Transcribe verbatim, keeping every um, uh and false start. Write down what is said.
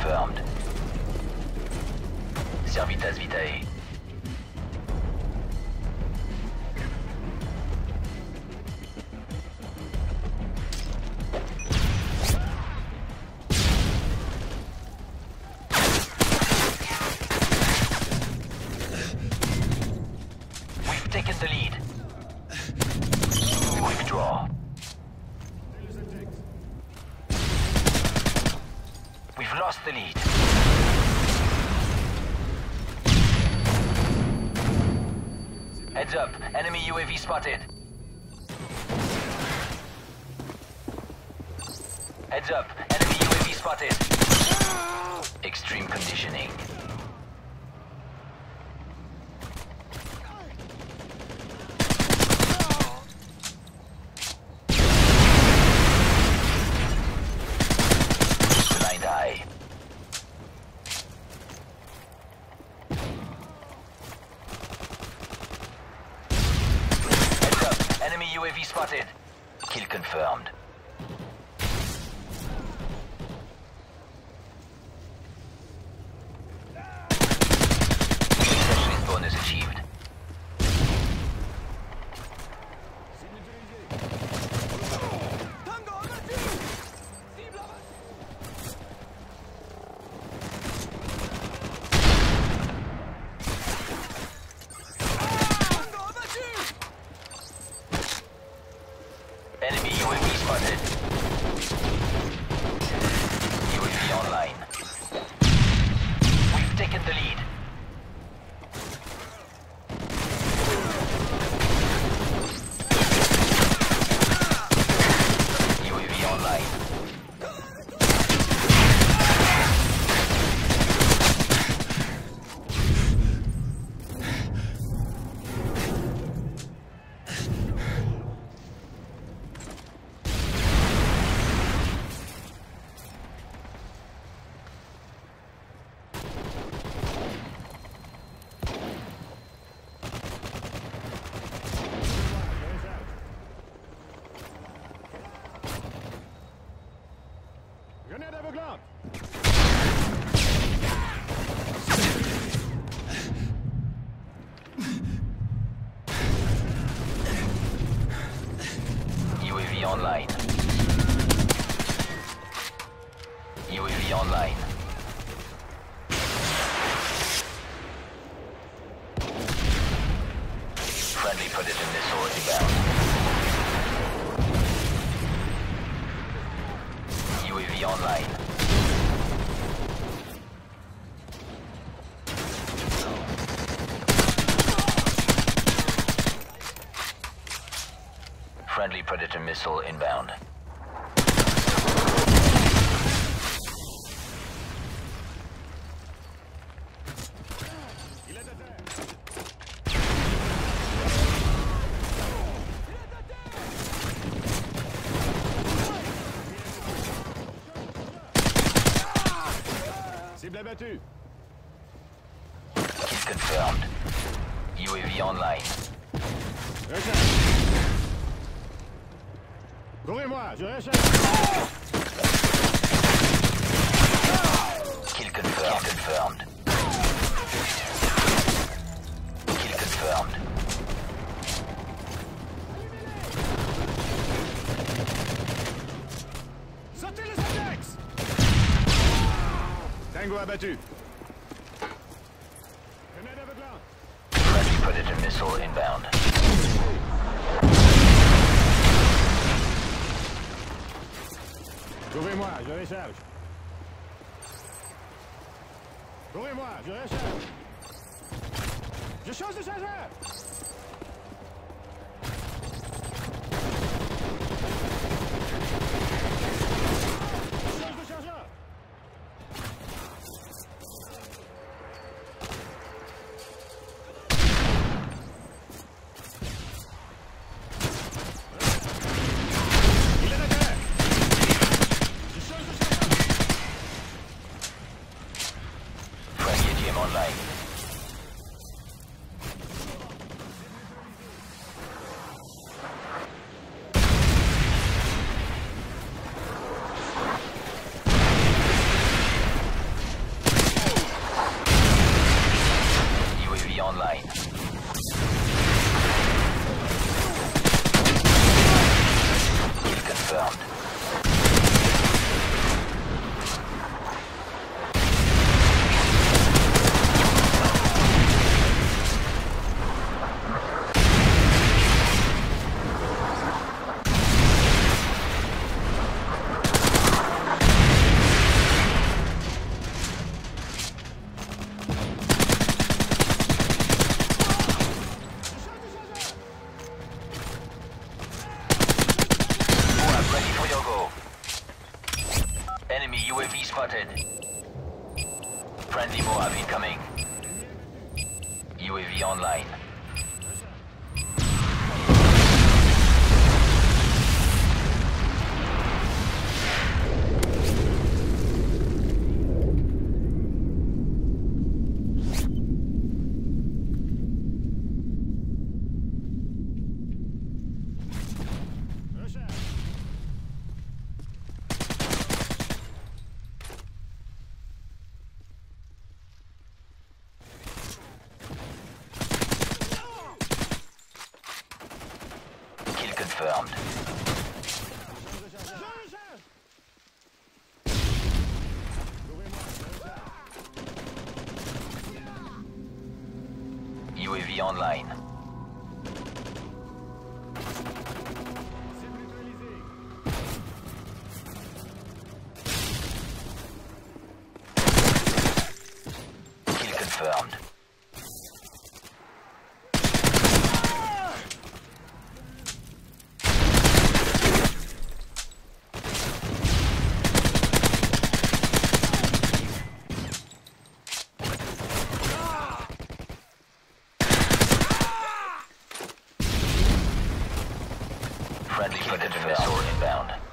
confirmed. Servitas Vitae. We've taken the lead. Withdraw. We've lost the lead. Heads up, enemy U A V spotted. Heads up, enemy U A V spotted. Extreme conditioning. Blind eye. Heads up, enemy U A V spotted. Kill confirmed. Specialist bonus achieved. Enemy U A V spotted. U A V online. We've taken the lead. U A V online. Grenade aveuglante! U A V online. U A V online. Friendly Predator missile inbound. U A V online. Friendly Predator missile inbound. Il est à terre! Cible abattue! Kill confirmed. U A V online. Recharge! Courez-moi, je recharge! Kill confirmed. Kill confirmed. Kill confirmed. Sortez les index! Tango abattu! Grenade aveuglante! Friendly Predator missile inbound. Courez-moi, je recharge! Courez-moi, je recharge! Je change de chargeur! Je change de chargeur! Il est à terre! Je change de chargeur! Friendly A T M online. U A V spotted. Friendly Moab incoming. U A V online. Confirmed. U A V online. Kill confirmed. Friendly predator missile inbound.